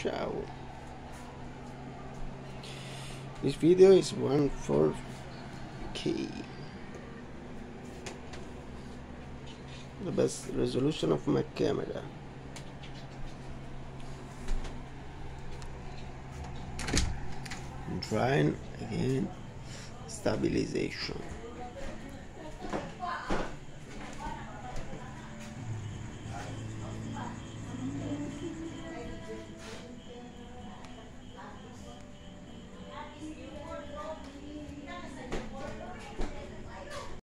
Ciao. This video is 14K. The best resolution of my camera. I'm trying again stabilization.